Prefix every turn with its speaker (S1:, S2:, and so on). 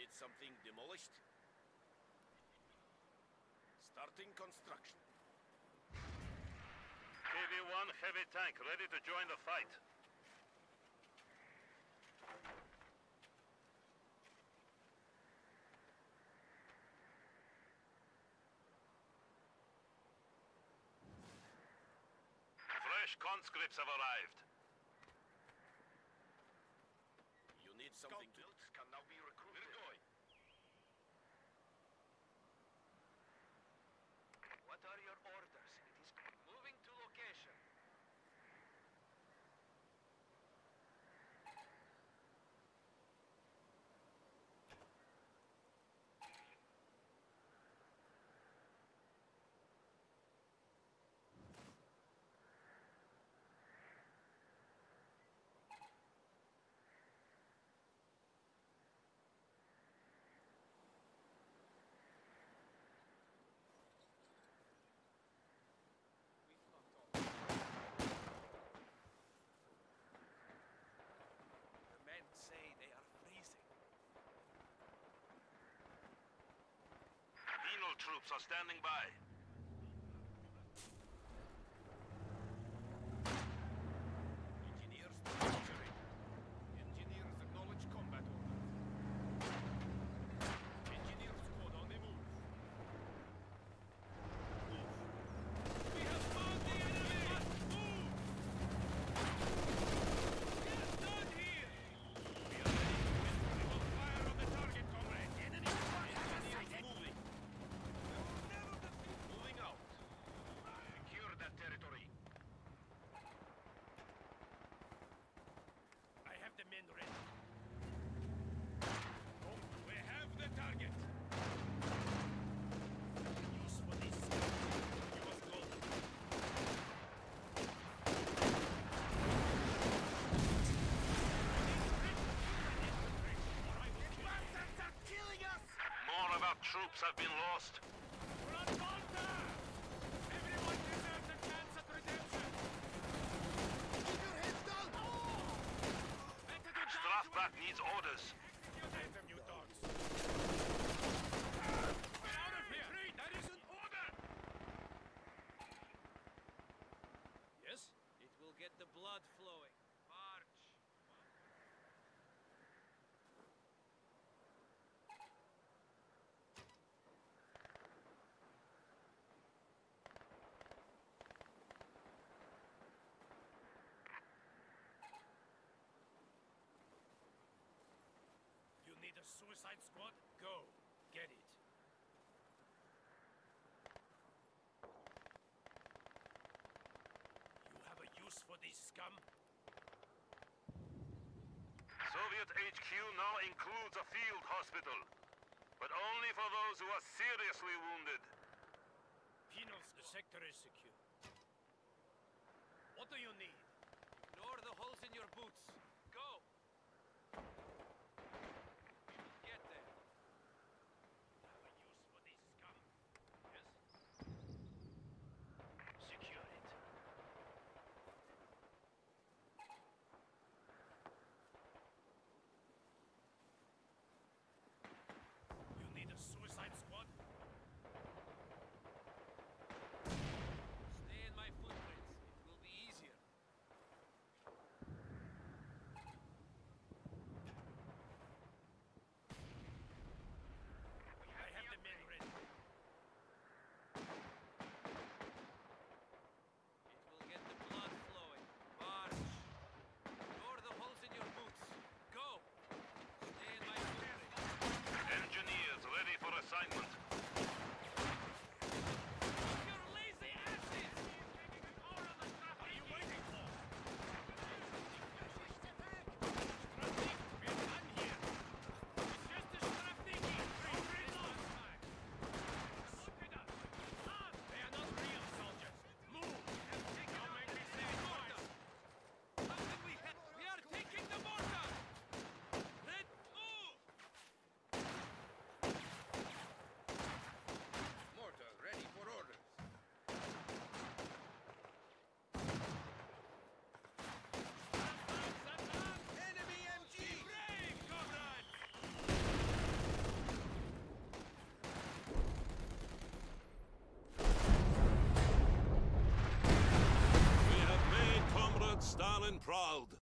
S1: Need something demolished? Starting construction.
S2: KV-1 heavy tank ready to join the fight. Fresh conscripts have arrived.
S1: You need something to...
S3: Builds can now be recruited.
S1: We're going.
S3: What are your orders? It is moving to location.
S1: Men say they are freezing.
S2: Penal troops are standing by.
S1: Engineers to archery. Engineers acknowledge combat orders. Engineer squad on the move. Move. We have found the enemy! Move! Get done here! We are ready. We will fire on the target, comrade. Enemy engineers moving. We will never defeat. Moving out.
S3: Secure that territory.
S1: I have the men ready. Oh, we have the target. Use for this. You must go. Bastards are killing us!
S2: More of our troops have been lost.
S1: We're on Malta! Everyone deserves a chance at redemption! Keep your heads down! Better to die
S2: Strafblatt
S1: to
S2: needs orders.
S1: execute them, you dogs! Get out of here! That is an order! Yes? It will get the blood flowing. March! You need a suicide squad? Go. Get it. You have a use for this scum?
S2: Soviet HQ now includes a field hospital, but only for those who are seriously wounded.
S1: Penal's sector is secure. What do you need? Ignore the holes in your boots. Go! Get there. Have a use for this scum. Yes? Secure it. You need a suicide squad? Stay in my footprints. It will be easier.
S2: and proud.